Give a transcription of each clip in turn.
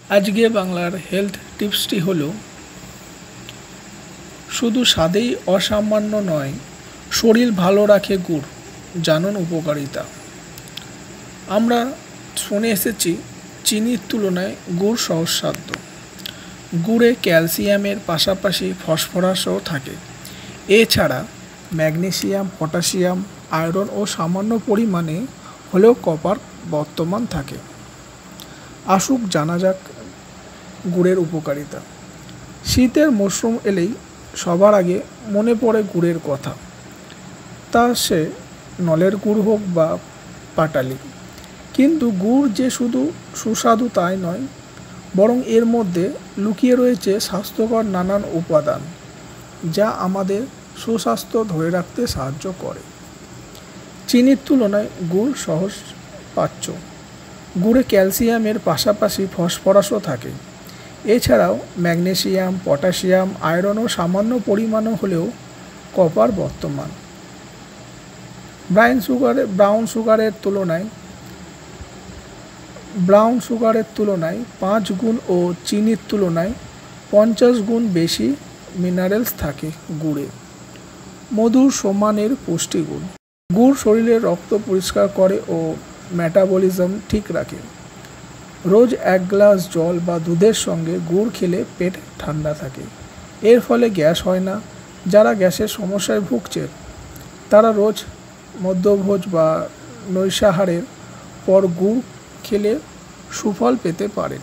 আজকে বাংলার হেলথ টিপসটি হলো শুধু স্বাদেই অসামান্য নয়, শরীর ভালো রাখে গুড়, জানুন উপকারিতা। আমরা শুনে এসেছি চিনির তুলনায় গুড় সহজসাধ্য। গুড়ে ক্যালসিয়ামের পাশাপাশি ফসফরাসও থাকে। এছাড়া ম্যাগনেসিয়াম, পটাশিয়াম, আয়রন ও সামান্য পরিমাণে হলেও কপার বর্তমান থাকে। আসুক জানা যাক গুড়ের উপকারিতা। শীতের মরশুম এলেই সবার আগে মনে পড়ে গুড়ের কথা। তা সে নলের গুড় হোক বা পাটালি। কিন্তু গুড় যে শুধু সুস্বাদু তাই নয়, বরং এর মধ্যে লুকিয়ে রয়েছে স্বাস্থ্যকর নানান উপাদান, যা আমাদের সুস্বাস্থ্য ধরে রাখতে সাহায্য করে। চিনির তুলনায় গুড় সহজ পাচ্য। গুড়ে ক্যালসিয়ামের পাশাপাশি ফসফরাসও থাকে। এছাড়াও ম্যাগনেসিয়াম, পটাশিয়াম, আয়রন ও সামান্য পরিমাণও হলেও কপার বর্তমান। ব্রাউন সুগারের তুলনায় 5 গুণ ও চিনির তুলনায় 50 গুণ বেশি মিনারেলস থাকে গুড়ে। মধুর সমানের পুষ্টিগুণ। গুড় শরীরের রক্ত পরিষ্কার করে ও মেটাবলিজম ঠিক রাখে। রোজ 1 গ্লাস জল বা দুধের সঙ্গে গুড় খেলে পেট ঠান্ডা থাকে। এর ফলে গ্যাস হয় না। যারা গ্যাসের সমস্যায় ভুগছে তারা রোজ মধ্যভোজ বা নৈশাহারের পর গুড় খেলে সুফল পেতে পারেন।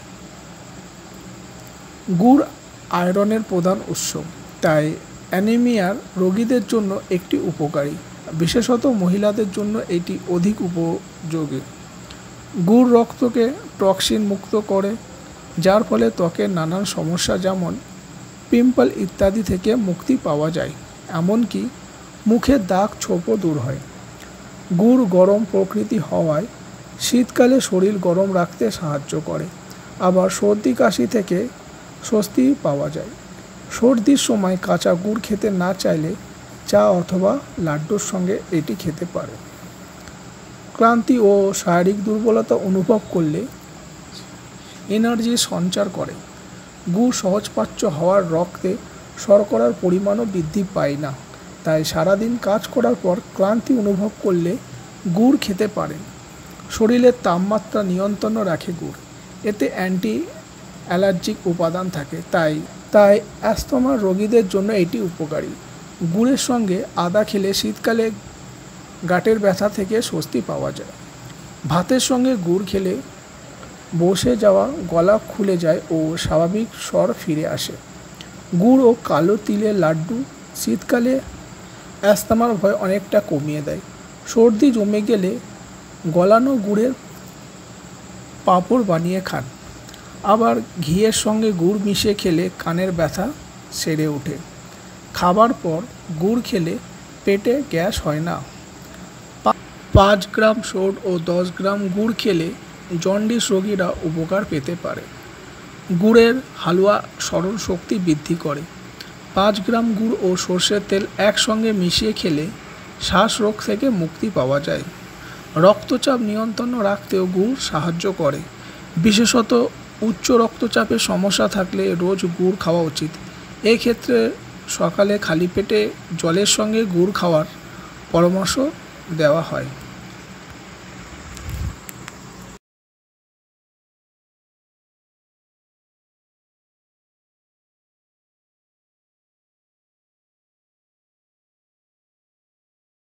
গুড় আয়রনের প্রধান উৎস, তাই অ্যানিমিয়ার রোগীদের জন্য একটি উপকারী, বিশেষত মহিলাদের জন্য এটি অধিক উপযোগী। গুড় রক্তকে টক্সিন মুক্ত করে, যার ফলে ত্বকের নানান সমস্যা যেমন পিম্পল ইত্যাদি থেকে মুক্তি পাওয়া যায়। এমনকি মুখের দাগ ছোপও দূর হয়। গুড় গরম প্রকৃতি হওয়ায় শীতকালে শরীর গরম রাখতে সাহায্য করে। আবার সর্দি কাশি থেকে স্বস্তি পাওয়া যায়। সর্দির সময় কাঁচা গুড় খেতে না চাইলে চা অথবা লাড্ডুর সঙ্গে এটি খেতে পারে। ক্লান্তি ও শারীরিক দুর্বলতা অনুভব করলে এনার্জি সঞ্চার করে। গুড় সহজপাচ্য হওয়ার রক্তে শর্করার পরিমাণও বৃদ্ধি পায় না, তাই সারাদিন কাজ করার পর ক্লান্তি অনুভব করলে গুড় খেতে পারেন। শরীরের তাপমাত্রা নিয়ন্ত্রণে রাখে গুড়। এতে অ্যান্টি অ্যালার্জিক উপাদান থাকে, তাই অ্যাস্তমার রোগীদের জন্য এটি উপকারী। গুড়ের সঙ্গে আদা খেলে শীতকালে গাঁটের ব্যথা থেকে স্বস্তি পাওয়া যায়। ভাতের সঙ্গে গুড় খেলে বসে যাওয়া গলা খুলে যায় ও স্বাভাবিক স্বর ফিরে আসে। গুড় ও কালো তিলের লাড্ডু শীতকালে অ্যাস্তমার ভয় অনেকটা কমিয়ে দেয়। সর্দি জমে গেলে গলানো গুড়ের পাঁপড় বানিয়ে খান। আবার ঘিয়ের সঙ্গে গুড় মিশিয়ে খেলে কানের ব্যথা সেরে ওঠে। খাবার পর গুড় খেলে পেটে গ্যাস হয় না। 5 গ্রাম সোড ও 10 গ্রাম গুড় খেলে জন্ডিস রোগীরা উপকার পেতে পারে। গুড়ের হালুয়া স্মরণ শক্তি বৃদ্ধি করে। 5 গ্রাম গুড় ও সর্ষের তেল একসঙ্গে মিশিয়ে খেলে শ্বাসরোগ থেকে মুক্তি পাওয়া যায়। রক্তচাপ নিয়ন্ত্রণে রাখতেও গুড় সাহায্য করে। বিশেষত উচ্চ রক্তচাপের সমস্যা থাকলে রোজ গুড় খাওয়া উচিত। এক্ষেত্রে সকালে খালি পেটে জলের সঙ্গে গুড় খাওয়ার পরামর্শ দেওয়া হয়।